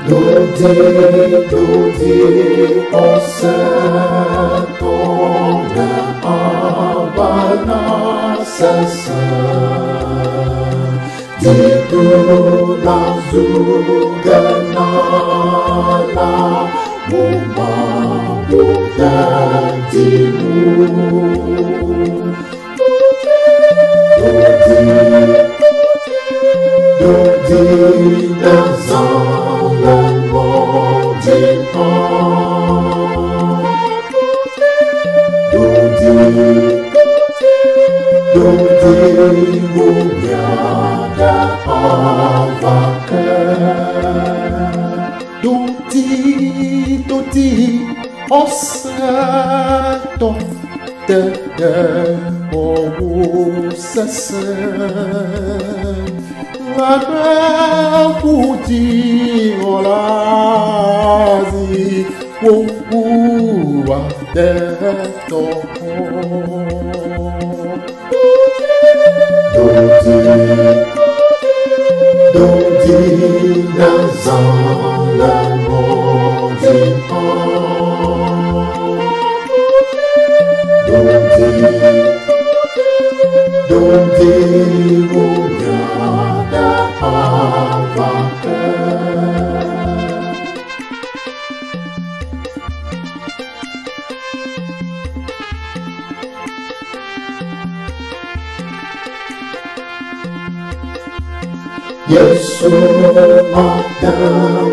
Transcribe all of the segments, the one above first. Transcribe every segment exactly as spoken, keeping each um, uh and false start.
Dodi, dodi, osatona abana sasa. Ditulah zuganala muma budatimu. Dodi, dodi, nazalan modina. Dodi, dodi, munyada avakan. Dodi, dodi, osato tede owu sesen. Lana puji olazi wowu adeto. Dodi, dodi, nazalan modina. Dodi, dodi, munyada avakan. Yesus Adam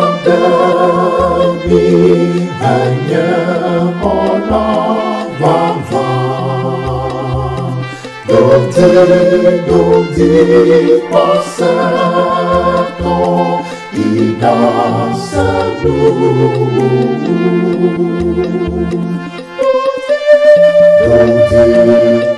Adami hanya orang wawa. Dodi, dodi, osato ida sanu. Dodi,